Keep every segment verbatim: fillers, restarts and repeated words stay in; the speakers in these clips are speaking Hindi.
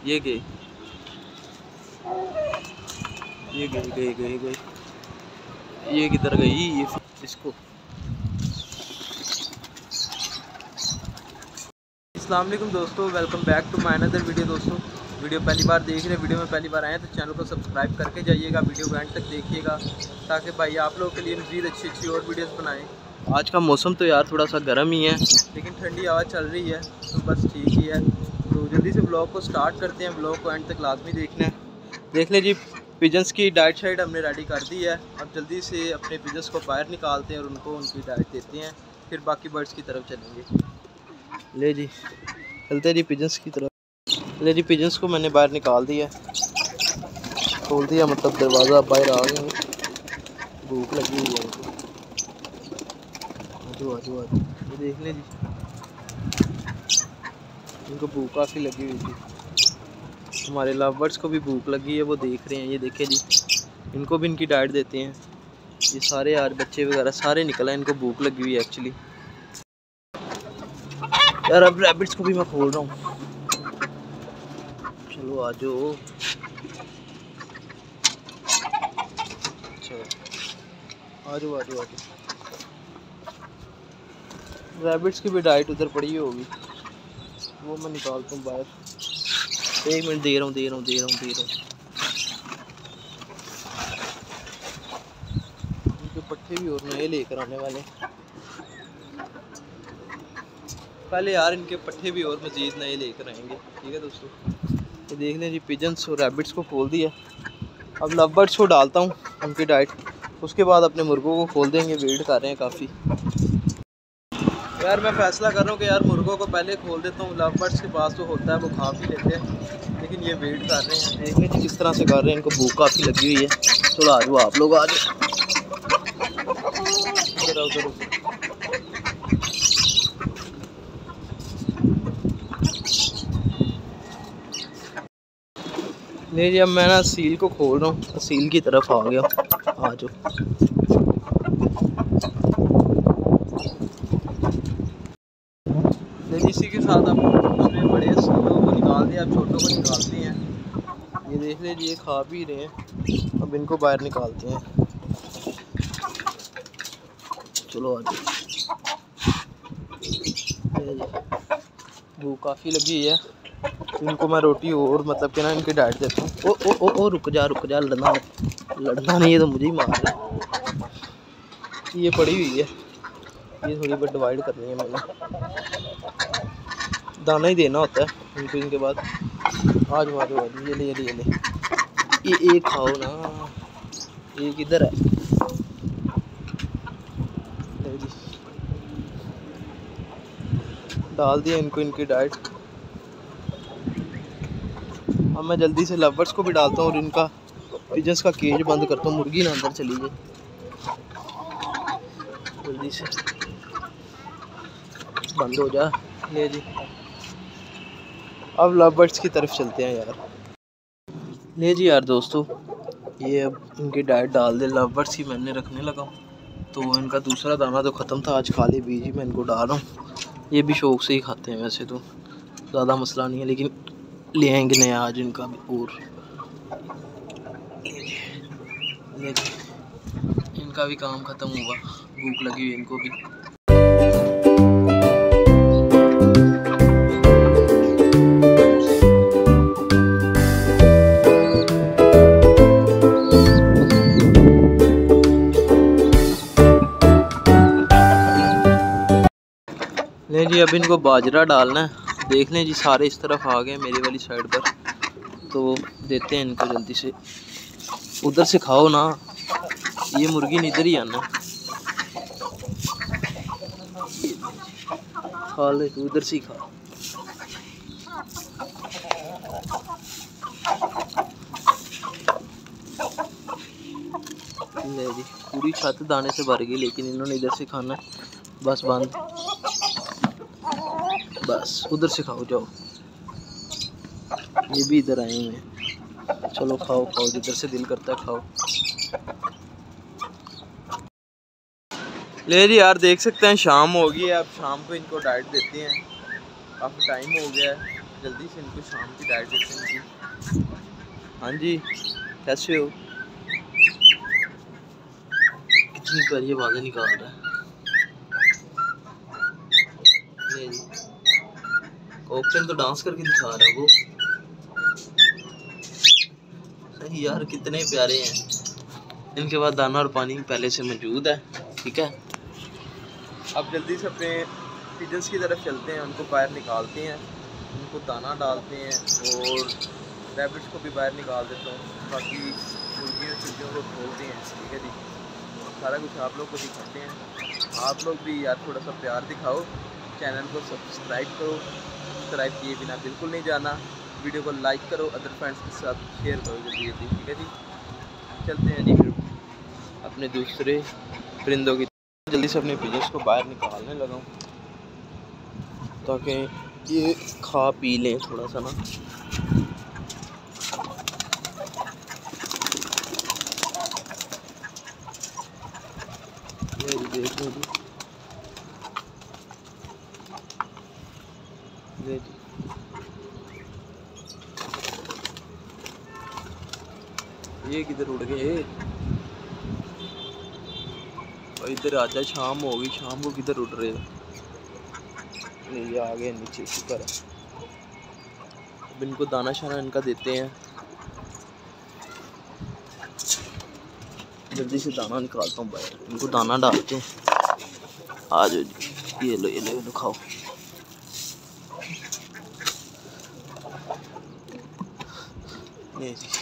ये गए ये गए गए गए गए ये किधर गई ये इसको। अस्सलाम वालेकुम दोस्तों, welcome back to my another video. दोस्तों वीडियो पहली बार देख रहे हैं, वीडियो में पहली बार आए तो चैनल को सब्सक्राइब करके जाइएगा, वीडियो को एंड तक देखिएगा ताकि भाई आप लोगों के लिए मज़ीद अच्छी अच्छी और वीडियोस बनाएं। आज का मौसम तो यार थोड़ा सा गर्म ही है, लेकिन ठंडी हवा चल रही है तो बस ठीक ही है। तो जल्दी से ब्लॉग को स्टार्ट करते हैं, ब्लॉग को एंड तक लाजमी देखना है। देख लें जी, पिजन्स की डाइट शाइट हमने रेडी कर दी है। अब जल्दी से अपने पिजन्स को बाहर निकालते हैं और उनको उनकी डाइट देते हैं, फिर बाकी बर्ड्स की तरफ चलेंगे। ले जी चलते जी पिजन्स की तरफ। ले जी पिजन्स को मैंने बाहर निकाल दिया, खोल दिया, मतलब दरवाज़ा बाहर आ गया। भूख लगी हुई है इनको, आजो आजो आजो। ये देख ले जी, इनको भूख काफ़ी लगी हुई थी। हमारे लव बर्ड्स को भी भूख लगी है, वो देख रहे हैं। ये देखे जी, इनको भी इनकी डाइट देते हैं। ये सारे यार बच्चे वगैरह सारे निकला है, इनको भूख लगी हुई है एक्चुअली। यार अब रैबिट्स को भी मैं खोल रहा हूँ, चलो आ जाओ। अच्छा आ जाओ आ जाओ आ जाओ। रैबिट्स की भी डाइट उधर पड़ी होगी, वो मैं निकालता हूँ बाहर। एक मिनट दे रहा हूँ दे रहा हूँ दे रहा हूँ दे रहा हूँ। इनके पट्टे भी और नए लेकर आने वाले पहले यार, इनके पट्टे भी और मज़ीद नए लेकर आएंगे। ठीक है दोस्तों, ये देख लें जी, पिजन्स और रैबिट्स को खोल दिया। अब लव बर्ड्स को डालता हूँ उनकी डाइट, उसके बाद अपने मुर्गों को खोल देंगे। वेट कर रहे हैं काफ़ी यार। मैं फ़ैसला कर रहा हूँ कि यार मुर्गों को पहले खोल देता हूँ, लव बर्ड्स के पास तो होता है वो खा भी लेते हैं, लेकिन ये वेट कर रहे हैं। देख लें किस तरह से कर रहे हैं, इनको भूख काफ़ी लगी हुई है। चलो आ जाओ आप लोग, आ जाओ उधर उधर उधर। नहीं जी, अब मैं ना सील को खोल रहा हूँ, सील की तरफ आ गया। आ जाओ इसी के साथ अब दूसरे बड़े सीलों को निकाल दिया, अब छोटों को निकालते हैं। ये देख लीजिए, ये खा भी रहे हैं, अब इनको बाहर निकालते हैं। चलो आ जाओ। भूख काफ़ी लगी है, इनको मैं रोटी और मतलब कि ना इनकी डाइट देता हूँ। ओ ओ ओ ओ रुक जा रुक जा, लड़ना लड़ना नहीं है तो मुझे ही मार रहा है। ये पड़ी हुई है, ये थोड़ी बहुत डिवाइड करनी है मैंने। दाना ही देना होता है इनको। इनके बाद आज आज आज ये ले ये ले ये ले ये एक खाओ ना, ये किधर है। डाल दिया इनको इनकी डाइट। अब मैं जल्दी से लव बर्ड्स को भी डालता हूँ और इनका पिजन्स का केज बंद करता हूँ। मुर्गी ना अंदर चली जाए, जल्दी से बंद हो जा। ले जी, अब लव बर्ड्स की तरफ चलते हैं यार। ले जी यार दोस्तों, ये अब इनकी डाइट डाल दे। लव बर्ड्स ही मैंने रखने लगा हूँ, तो इनका दूसरा दाना तो ख़त्म था, आज खाली बीज ही मैं इनको डाल रहा हूँ। ये भी शौक से ही खाते हैं, वैसे तो ज़्यादा मसला नहीं है, लेकिन ले आएंगे नया आज इनका भी। और ले जी, इनका भी काम ख़त्म हुआ, भूख लगी हुई इनको भी। नहीं जी, अब इनको बाजरा डालना है। देख लें जी, सारे इस तरफ आ गए मेरी वाली साइड पर, तो देते हैं इनको जल्दी से। उधर से खाओ ना, ये मुर्गी ने इधर ही आना। खा ले तू, उधर से खा। ले जी, पूरी छत दाने से भर गई, लेकिन इन्होंने इधर से खाना है। बस बंद, बस उधर से खाओ जाओ। ये भी इधर आए हुए हैं, चलो खाओ खाओ, जिधर से दिल करता है खाओ। ले जी यार, देख सकते हैं शाम हो गई है। अब शाम को इनको डाइट देते हैं, काफ़ी टाइम हो गया है। जल्दी से इनको शाम की डाइट देते हैं इनकी। हाँ जी, कैसे हो? कितनी प्यारी आवाज़ें निकाल रहा है। नहीं जी, कॉकटेल तो डांस करके दिखा रहा है वो। सही यार, कितने प्यारे हैं। इनके पास दाना और पानी पहले से मौजूद है। ठीक है, अब जल्दी से अपने पिजन्स की तरफ चलते हैं, उनको बाहर निकालते हैं, उनको दाना डालते हैं और रैबिट्स को भी बाहर निकाल देता हूँ। बाकी मुर्गियों चुर्गियों को खोलते हैं। ठीक है जी, सारा कुछ आप लोग को दिखाते हैं। आप लोग भी यार थोड़ा सा प्यार दिखाओ, चैनल को सब्सक्राइब करो, सब्सक्राइब किए बिना बिल्कुल नहीं जाना। वीडियो को लाइक करो, अदर फ्रेंड्स के साथ शेयर करो जल्दी जल्दी। ठीक है जी, चलते हैं जी फिर अपने दूसरे परिंदों की। जल्दी से अपने पिजन्स को बाहर निकालने लगा हूँ ताकि ये खा पी लें थोड़ा सा ना। ये देख लो जी, ये जी ये किधर उड़ गए? इधर आजा, शाम हो गई, शाम को किधर उड़ रहे हो? ये आ गए नीचे, शुक्र है। अब इनको दाना शाना इनका देते हैं। जल्दी से दाना निकालता हूँ बाहर, इनको दाना डालते हैं। आ जाओ जी, ये लो ये लो, लो खाओ। ये जी,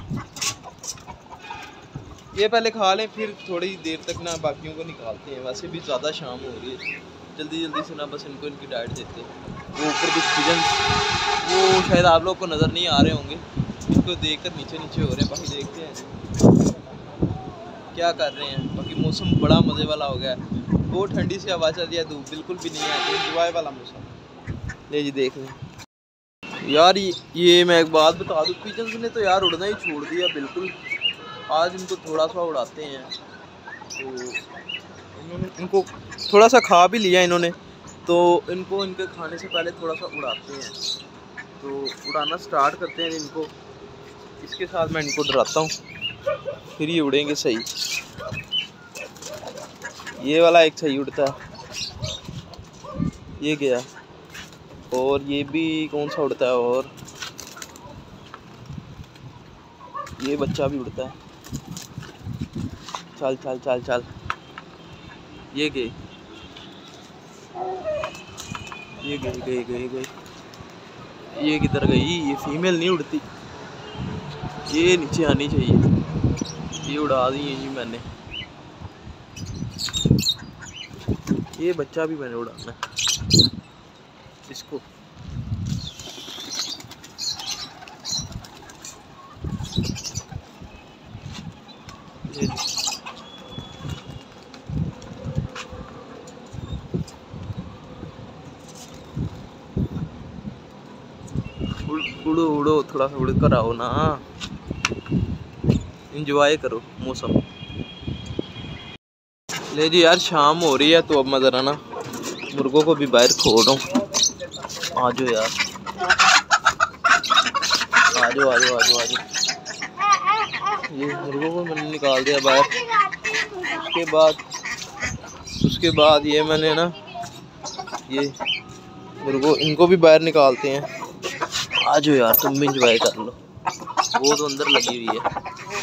ये पहले खा लें, फिर थोड़ी देर तक ना बाकियों को निकालते हैं। वैसे भी ज़्यादा शाम हो रही है, जल्दी जल्दी से ना बस इनको इनकी डाइट देते हैं। वो ऊपर कुछ पिजन, वो शायद आप लोग को नज़र नहीं आ रहे होंगे, इनको देखकर नीचे नीचे हो रहे हैं। बाकी देखते हैं क्या कर रहे हैं। बाकी मौसम बड़ा मज़े वाला हो गया है, बहुत ठंडी सी हवा चल रही है, धूप बिल्कुल भी नहीं है, एंजॉय वाला मौसम। ले जी देख लें यार। ये मैं एक बात बता दूँ, पिजन्स ने तो यार उड़ना ही छोड़ दिया बिल्कुल। आज इनको थोड़ा सा उड़ाते हैं, तो इन्होंने इनको थोड़ा सा खा भी लिया इन्होंने, तो इनको इनके खाने से पहले थोड़ा सा उड़ाते हैं। तो उड़ाना स्टार्ट करते हैं इनको, इसके साथ मैं इनको डराता हूँ, फिर ये उड़ेंगे सही। ये वाला एक सही उड़ता है, ये गया, और ये भी कौन सा उड़ता है, और ये बच्चा भी उड़ता है। चल चल चल चल, ये गए ये गए गए गए गए ये किधर गई? ये फीमेल नहीं उड़ती, ये नीचे आनी चाहिए। ये उड़ा दी है जी मैंने, ये बच्चा भी मैंने उड़ाना है इसको। ये उड़ो उड़ो, थोड़ा सा उड़ कर आओ ना, इंजॉय करो मौसम। ले जी यार, शाम हो रही है, तो अब मैं ज़रा ना मुर्गों को भी बाहर खोल रहा हूँ। आ जाओ यार, आ जाओ आ जाओ आ जाओ आ जाओ। ये मुर्गों को मैंने निकाल दिया बाहर। उसके बाद उसके बाद ये मैंने ना ये मुर्गों, इनको भी बाहर निकालते हैं। आ जाओ यार, तुम भी इंजॉय कर लो, वो तो अंदर लगी हुई है।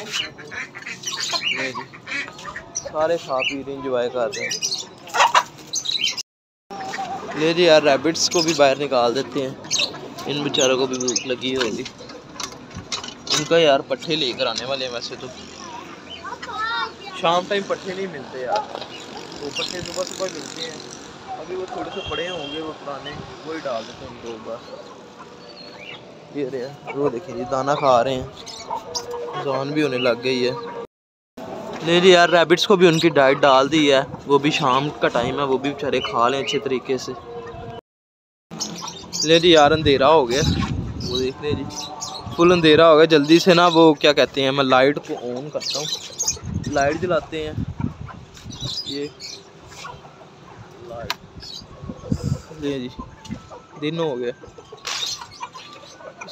नहीं जी, सारे खा पी रहे, इंजॉय कर रहे हैं। ले जी यार, रैबिट्स को भी बाहर निकाल देते हैं, इन बेचारों को भी भूख लगी होगी। उनका यार पट्ठे लेकर आने वाले हैं। वैसे तो शाम टाइम पट्ठे नहीं मिलते यार, वो पट्ठे सुबह सुबह मिलते हैं। अभी वो थोड़े से बड़े होंगे, वो पुराने, वो ही डाल देते हैं उनको बस। ये रहे, वो देखिए जी दाना खा रहे हैं, जान भी होने लग गई है। ले जी यार, रैबिट्स को भी उनकी डाइट डाल दी है, वो भी शाम का टाइम है, वो भी बेचारे खा लें अच्छे तरीके से। ले जी यार, अंधेरा हो गया, वो देख ले जी, फुल अंधेरा हो गया। जल्दी से ना वो क्या कहते हैं, मैं लाइट को ऑन करता हूँ, लाइट जलाते हैं। ये लाइट, ले जी दिन हो गया,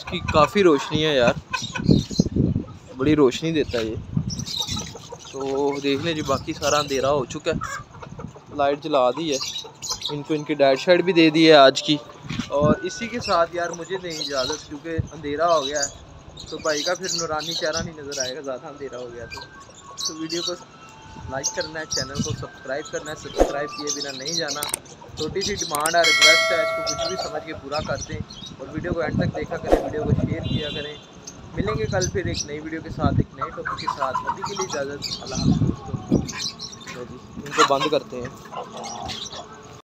इसकी काफ़ी रोशनी है यार, बड़ी रोशनी देता है ये। तो देख लें जी, बाकी सारा अंधेरा हो चुका है, लाइट जला दी है, इनको इनकी डाइट शाइट भी दे दी है आज की। और इसी के साथ यार मुझे दें इजाज़त, क्योंकि अंधेरा हो गया है तो भाई का फिर नूरानी चेहरा नहीं नज़र आएगा, ज़्यादा अंधेरा हो गया तो। तो वीडियो को लाइक करना है, चैनल को सब्सक्राइब करना है, सब्सक्राइब किए बिना नहीं जाना। छोटी सी डिमांड है, रिक्वेस्ट है, इसको कुछ भी समझ के पूरा कर दें और वीडियो को एंड तक देखा करें, वीडियो को शेयर किया करें। मिलेंगे कल फिर एक नई वीडियो के साथ, एक नए टॉपिक के साथ। अभी के लिए इजाज़त, अल्लाह हाफ़िज़ दोस्तों। इनको बंद करते हैं।